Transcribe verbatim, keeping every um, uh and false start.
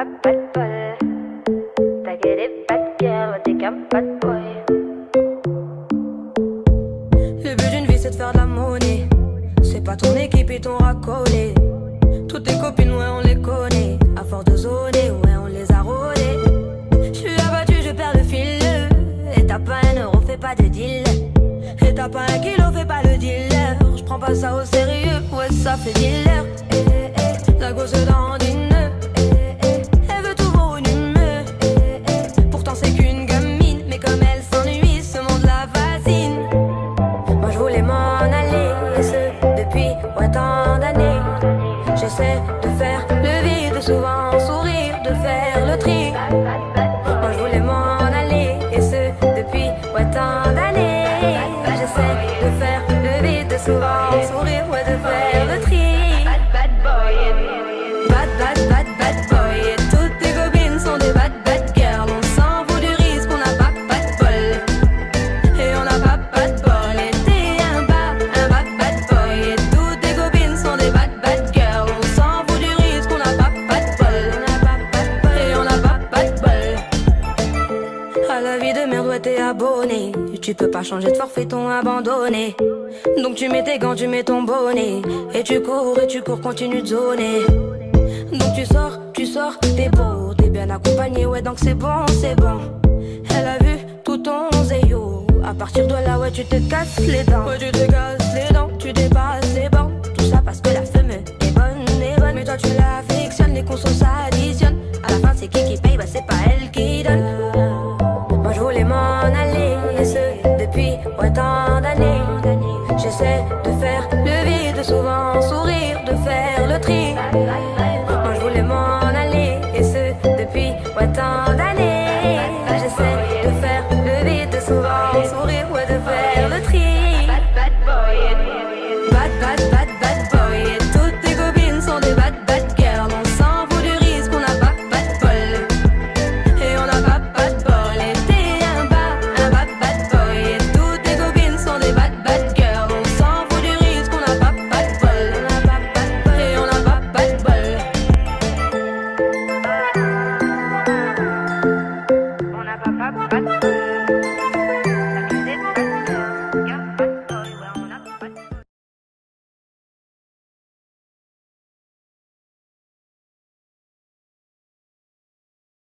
pas bad boy. T'as que des bad girls, t'es qu'un bad boy. Le but d'une vie c'est de faire de la monnaie. C'est pas ton équipe et ton racolé. Toutes tes copines ouais on les connaît. À force de zoner ouais on les a rôlées. J'suis abattu je perds le fil. Et t'as pas un euro fais pas de deal. Et t'as pas un kilo fais pas le dealer. J'prends pas ça au sérieux ouais ça fait dealer. Eh, eh, eh, la gosse dans une eh, eh, elle veut tout voir une humeur. Eh, eh, pourtant c'est qu'une gamine. Mais comme elle s'ennuie ce monde la fascine. Moi je voulais m'en aller. Et ce depuis ouais tant d'années. J'essaie de faire le vide, souvent sourire, de faire le tri. Moi je voulais m'en aller, et ce depuis ouais tant d'années. J'essaie de faire le vide, souvent sourire, ouais de faire le tri. Bad boy. Bad, bad, bad, bad boy. Et toutes tes copines sont des bad, bad girls. On s'en fout du risque, on n'a pas pas de bol. Et on n'a pas pas de bol. Et t'es un bad, un bad, bad boy. Et toutes tes copines sont des bad, bad girls. On s'en fout du risque, on n'a pas pas de bol. On n'a pas pas de bol. Et on n'a pas pas de bol. À la vie de merde, ouais t'es abonné. Tu peux pas changer de forfait, ton abandonné. Donc tu mets tes gants, tu mets ton bonnet. Et tu cours, et tu cours, continue de zoner. Donc tu sors, tu sors, t'es beau, t'es bien accompagné, ouais donc c'est bon, c'est bon. Elle a vu tout ton zéyo. À partir de là, ouais tu te casses les dents. Ouais tu te casses les dents, tu dépasses les bancs. Tout ça parce que la femme est bonne, est bonne. Mais toi tu l'affectionnes, les consos s'additionnent. À la fin c'est qui qui paye, bah c'est pas elle qui donne. Moi je voulais m'en aller, et ce depuis ouais tant d'années. J'essaie de faire le vide, souvent sourire, de faire le tri. Moi je voulais m'en aller, et ce depuis ouais tant d'années. J'essaie de faire le vide, souvent sourire, ouais de faire le tri. Bad boy. Bad, bad, bad, bad boy. Et toutes tes copines sont des bad, bad girls. On s'en fout du risque, on n'a pas pas de bol. Et on n'a pas pas de bol. Et t'es un bad, un bad, bad boy. Et toutes tes copines sont des bad, bad girls. On s'en fout du risque, on n'a pas pas de bol. On n'a pas pas de bol. Et on n'a pas pas de bol. On n'a pas pas bad boy.